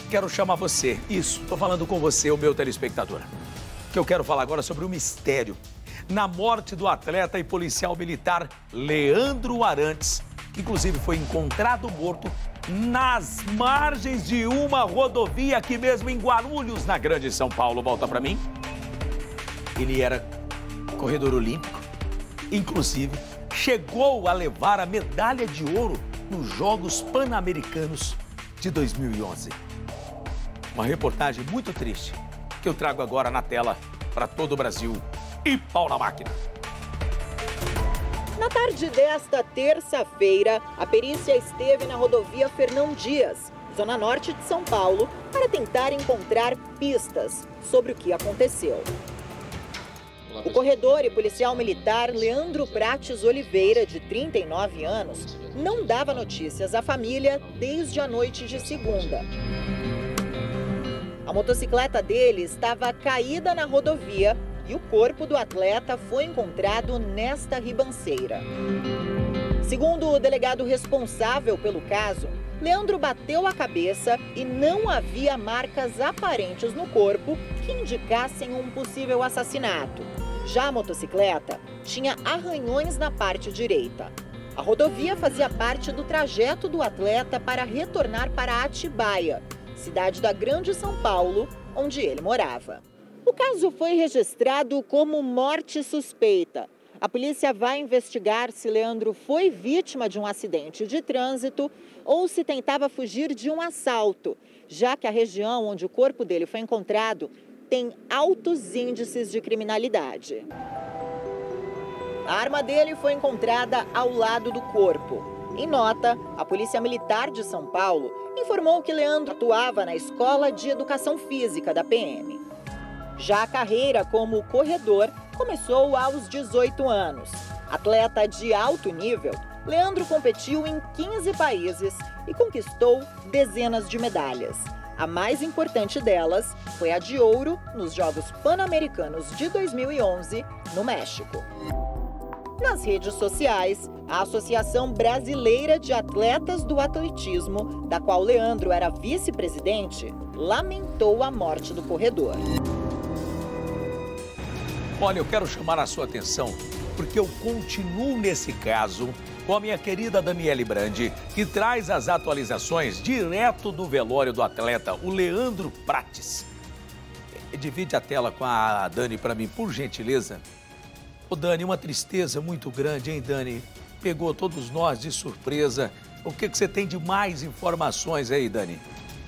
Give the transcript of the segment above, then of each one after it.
quero chamar você. Isso, estou falando com você, o meu telespectador. Que eu quero falar agora sobre o mistério na morte do atleta e policial militar Leandro Arantes, que inclusive foi encontrado morto nas margens de uma rodovia aqui mesmo em Guarulhos, na Grande São Paulo. Volta para mim. Ele era corredor olímpico, inclusive chegou a levar a medalha de ouro nos Jogos Pan-Americanos de 2011. Uma reportagem muito triste que eu trago agora na tela para todo o Brasil. E pau na máquina. Na tarde desta terça-feira, a perícia esteve na rodovia Fernão Dias, zona norte de São Paulo, para tentar encontrar pistas sobre o que aconteceu. O corredor e policial militar Leandro Prates Oliveira, de 39 anos, não dava notícias à família desde a noite de segunda. A motocicleta dele estava caída na rodovia e o corpo do atleta foi encontrado nesta ribanceira. Segundo o delegado responsável pelo caso, Leandro bateu a cabeça e não havia marcas aparentes no corpo que indicassem um possível assassinato. Já a motocicleta tinha arranhões na parte direita. A rodovia fazia parte do trajeto do atleta para retornar para Atibaia, cidade da Grande São Paulo, onde ele morava. O caso foi registrado como morte suspeita. A polícia vai investigar se Leandro foi vítima de um acidente de trânsito ou se tentava fugir de um assalto, já que a região onde o corpo dele foi encontrado tem altos índices de criminalidade. A arma dele foi encontrada ao lado do corpo. Em nota, a Polícia Militar de São Paulo informou que Leandro atuava na Escola de Educação Física da PM. Já a carreira como corredor começou aos 18 anos. Atleta de alto nível, Leandro competiu em 15 países e conquistou dezenas de medalhas. A mais importante delas foi a de ouro nos Jogos Pan-Americanos de 2011, no México. Nas redes sociais, a Associação Brasileira de Atletas do Atletismo, da qual Leandro era vice-presidente, lamentou a morte do corredor. Olha, eu quero chamar a sua atenção porque eu continuo nesse caso com a minha querida Daniele Brandi, que traz as atualizações direto do velório do atleta, o Leandro Prates. Divide a tela com a Dani para mim, por gentileza. Ô Dani, uma tristeza muito grande, hein, Dani? Pegou todos nós de surpresa. O que você tem de mais informações aí, Dani?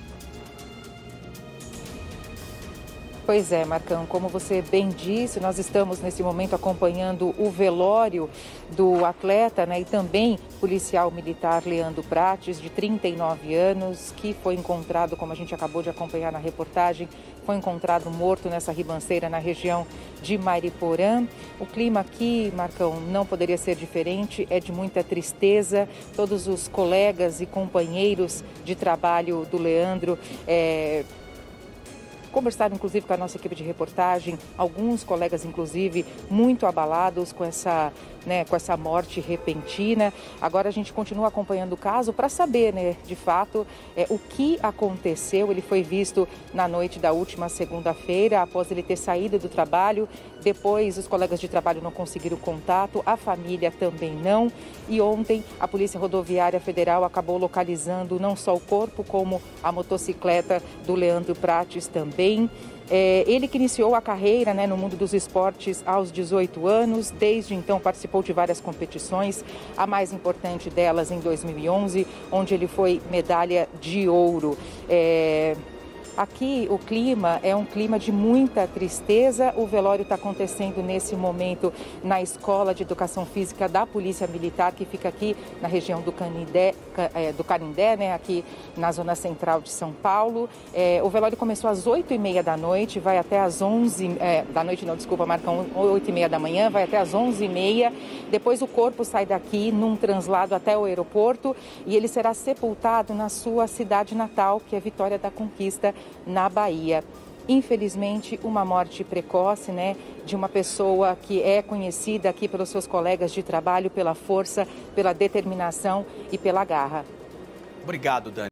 Pois é, Marcão, como você bem disse, nós estamos nesse momento acompanhando o velório do atleta, né, e também policial militar Leandro Prates, de 39 anos, que foi encontrado, como a gente acabou de acompanhar na reportagem, foi encontrado morto nessa ribanceira na região de Mariporã. O clima aqui, Marcão, não poderia ser diferente, é de muita tristeza. Todos os colegas e companheiros de trabalho do Leandro conversaram, inclusive, com a nossa equipe de reportagem, alguns colegas, inclusive, muito abalados com essa morte repentina. Agora a gente continua acompanhando o caso para saber, né, de fato, o que aconteceu. Ele foi visto na noite da última segunda-feira, após ele ter saído do trabalho. Depois, os colegas de trabalho não conseguiram contato, a família também não. E ontem, a Polícia Rodoviária Federal acabou localizando não só o corpo, como a motocicleta do Leandro Prates também. Ele que iniciou a carreira, né, no mundo dos esportes aos 18 anos, desde então participou de várias competições, a mais importante delas em 2011, onde ele foi medalha de ouro. Aqui o clima é um clima de muita tristeza. O velório está acontecendo nesse momento na Escola de Educação Física da Polícia Militar, que fica aqui na região do Canindé, né, aqui na zona central de São Paulo. O velório começou às 8h30 da noite, vai até às 11... da noite não, desculpa, Marcão, 8h30 da manhã, vai até às 11h30. Depois o corpo sai daqui num translado até o aeroporto e ele será sepultado na sua cidade natal, que é Vitória da Conquista, na Bahia. Infelizmente, uma morte precoce, né, de uma pessoa que é conhecida aqui pelos seus colegas de trabalho pela força, pela determinação e pela garra. Obrigado, Dani.